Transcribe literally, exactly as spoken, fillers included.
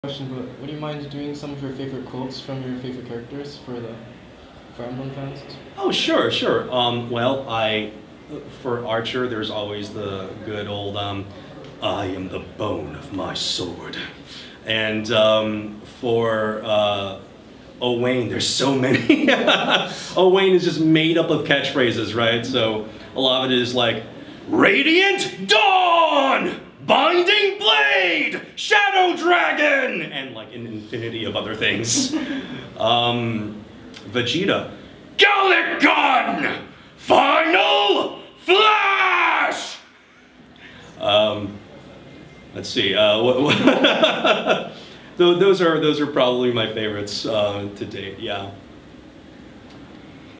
Question, but would you mind doing some of your favorite quotes from your favorite characters for the for Emblem fans? Oh, sure, sure. Um, well, I for Archer, there's always the good old um, "I am the bone of my sword," and um, for uh, Owain, there's so many. Owain is just made up of catchphrases, right? So a lot of it is like, "Radiant Dawn! Binding Blade! Shadow Dragon!" And like an infinity of other things. um, Vegeta, "GALICK GUN! Final Flash!" Um, let's see. Uh, what, what those are those are probably my favorites uh, to date. Yeah.